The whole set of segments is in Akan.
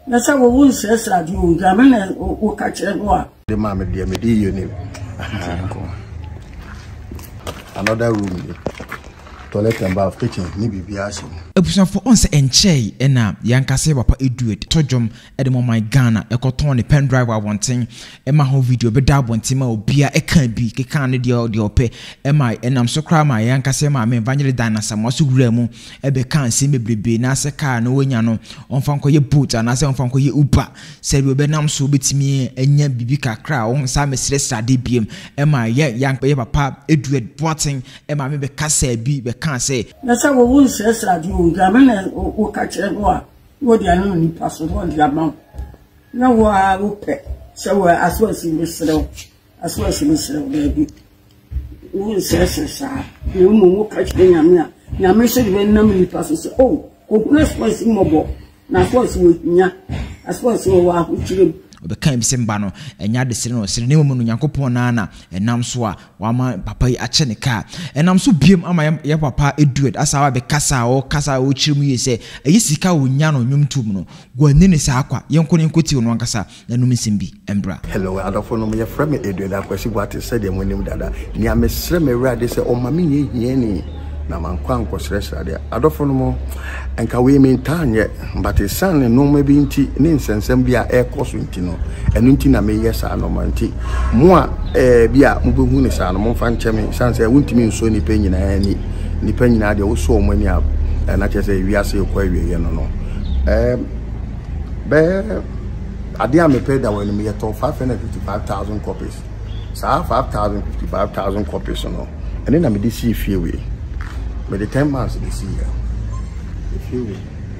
That's how we won't say that you gamin and catch it. The mamma, dear, me, you name. Another room. Toilet and bath kitchen, maybe be asking. Ebusan for once enche ena yankase papa eduet tojom edemo my Ghana ekoton the pen drive wanting ema ho video be da bonti ma obia e kan bi ke kan ne de ope ema enam so kra ma yankase ma me evangeli dinosaur mo so wura mu e be kan se mebrebe na se car no wonya no onfa nkoye boot na se onfa nkoye uber se bi obenam so betimi enya bibi kakra on sa mesre sade biem ema yank papa eduet Boateng ema me be kasa bi be can say that's how we won't say that you gamin and catch it. What the only person what the amount. Now we so as well as in this as well as in this baby. We say sir, you won't catch the yamina. Yamina said when normally person say, oh, next was in mobile. Now what's with me as well as you are which Obekan bisemba no enya de sire no sire ne mu no Nyankopon na enam so a wama papa yi ache ne ka enam so biem ama ya papa edued asawa be kasa o chirim yi se eyi sika wonya no nwumtum no gwani ne sa akwa yenko ne nkoti no ankasa na num simbi embra. Hello adofo no me frame edued Akwasi Boateng said dem wonim dada ni amesre me wrade se o mame nye ni na mankwa nkosresra de adofo no mo enka we mentanye but san no ma bi nti ne nsensem bia ekoso nti no enu nti na me yesa no manti mo a bia mo behu ne sa no mo fa ncheme san se wuntimi nso ni penyina ani ni penyina de wo so mo ani a na chese wiase kwa wiye no no be ade a me pay da when me to 555,000 copies sa 55,000 copies no ene na me di see fie we but the 10 months this year if you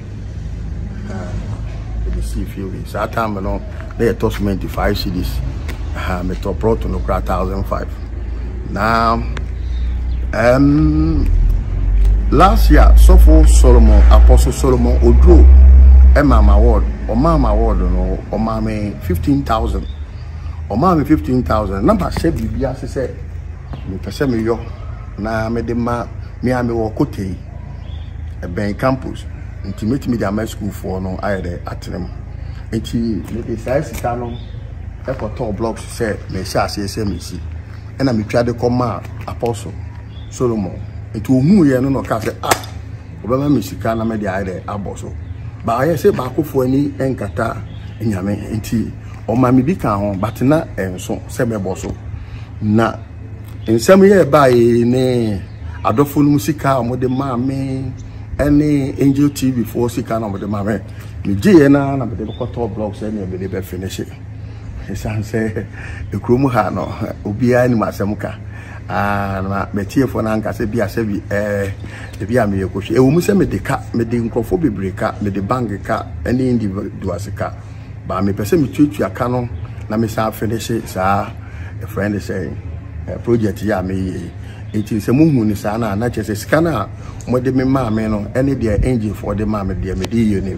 so that time no they toss 25 CDs me top pro to no 1,005 now last year Solomon Apostle Solomon Odro Mama Award or Mama Award no or Mama 15,000 or Mama 15,000 number said bibia say me pese me yo na me de ma me wo kote e ben campus intimate media my school for no ayede atrem enti me dey size sika no e ko top blocks say me sha ase me si e na me twa de koma Apostle Solomon enti ohu ye no ka say obama me sika na me dey ayede aboso ba aye say ba akofo ani enkata nyame enti o ma me bi kan ho but na enso se me boso na ensam ye ba ne adofo no musika amode ma me any Angel TV for sika na amode ma me je na me de ko top blocks any me de be finish e san say e kromu ha no obi ani masem ka na me tie fo na nka se bia se bi e bia me yekohwe e wo mu se me de ka me de nkrofo bebreka me de bank ka any individual sika ba me pese me tutu aka no na me sa finish sa a friend say project ya me enti se muhu ni sa na chese sika na mo de me ma me no any dia engine for the ma me dia me dey you name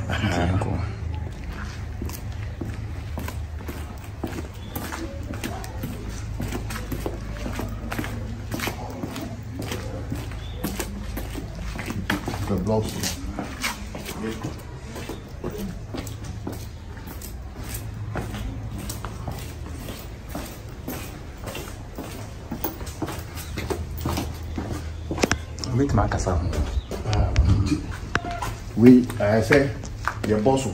the blocks with my casa. We I say your boss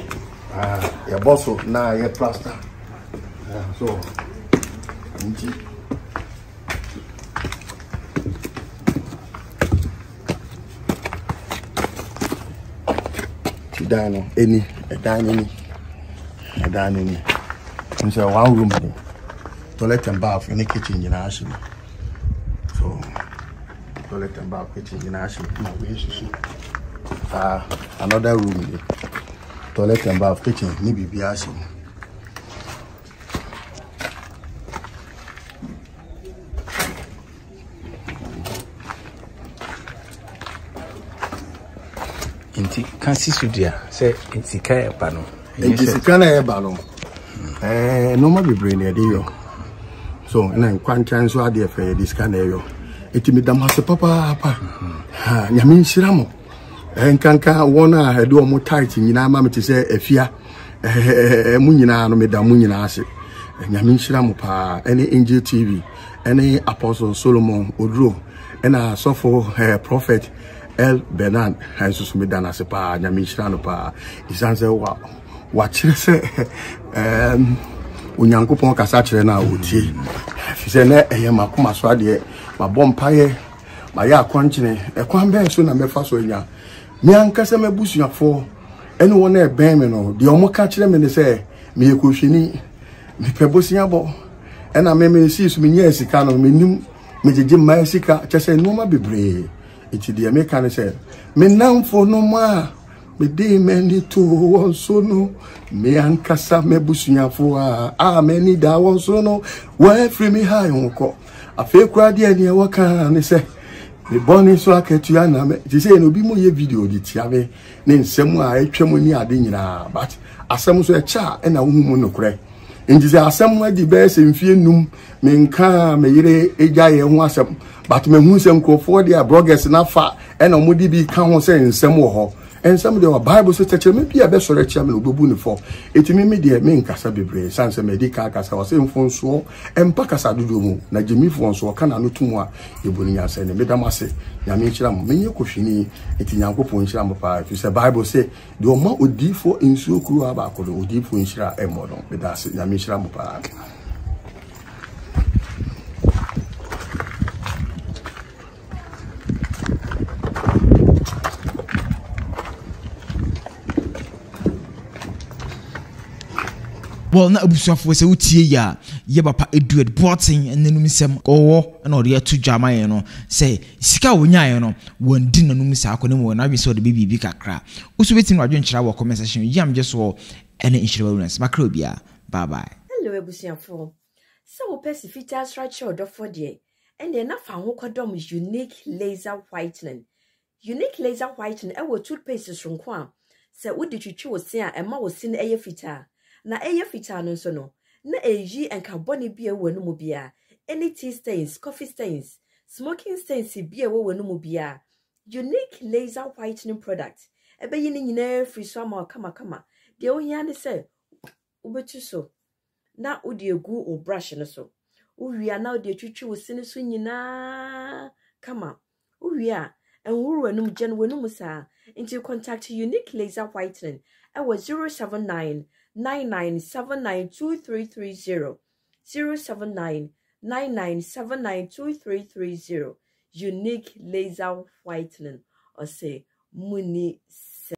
now your plaster. So dino any a dining and so one room toilet and bath in the kitchen in Ashby. So toilet and bath kitchen in Ashby. Another room toilet and bath kitchen maybe be Ashby. Inti kansi studio say inti kaya bano. Inti sikana e bano. No ma be brain e yo. So na kwantan so ade fe dis kana yo. Iti mi dam hase papa. Ha nyame nhira mo. Nkanka wona hedo mo tight nyina ma mete se afia mu nyina no meda mu nyina ase nyame nhyira mo pa ene Angel TV ene Apostle Solomon Odro ena sofo prophet El Bernard hanso meda na se pa nyame nhyira no pa isanse wa kire se onyankopon kasa kire na otie fi se na eye makoma so ade ma bompaye ma ya akwankyene ekwan be so na mefa so nya me ankasa mabusuafo ene wona e ben me no de omo ka kire me ne se me ekohwini me pebosia bo ena me si so me nya sika no me nim me jeje ma sika chese no ma bebre iti de me ka ne se me namfo no ma me de me ni to won so no me ankasa mabusuafo a me ni da won so no wa free me ha yonko afi kura de ani e waka ne se me boni so aketua na me ti say no bi mo ye video di tia me ne nsem a etwam ni ade nyina but asem so e cha e na wo mu no kure nti say asem adi be se mfie num me nka me yire eja ye ho asem but me hu nsem krofo dia bloggers na fa e na mo di bi ka ho say nsem wo ho ensem de wa bible so teche me bia be sore chia me obobu ni fo etimi me de me nkasa bebre sanse me di ka kasa wa se mfonso empa kasa dodo mu na jemi fonso kana no tumu a eboni nya se ne me damase nyame nchira mo menye kohwini eti nyankopon nchira mo pa fi se bible say de o ma odifo nsuo kuru aba akodo odifo nchira emodo me da se nyame nchira mo pa. Well, na abusuafo se utie ya ye papa Edward Boateng enenum sem owo na ode atu dwama ye no se sika wonya ye no wondi nanum sa akonemu na bi so de bibi kakra usu betin wadwenkyira wo comment section yam je so ene inshire wellness makra obia bye bye. Hello abusuafo so wo pesi fita structure odofo de ene na fa ho kodom unique laser whitening e wo toothpaste sonko a se wodi twitwi wo se a ema wo se na eye fita na eye fita no so no na eyi enkabone bia wonu mu bia any tea stains, coffee stains, smoking stains bia wonu mu bia unique laser whitening product ebe yi ni nyina free so ma kama de ohia ne se ubetu so na odi egu o brush no so uwia na odi twitwi wo sine so nyina kama uwia enwuru enum gen wonu sa into contact unique laser whitening ewo 079 99792330 07999792330 unique laser whitening or say muni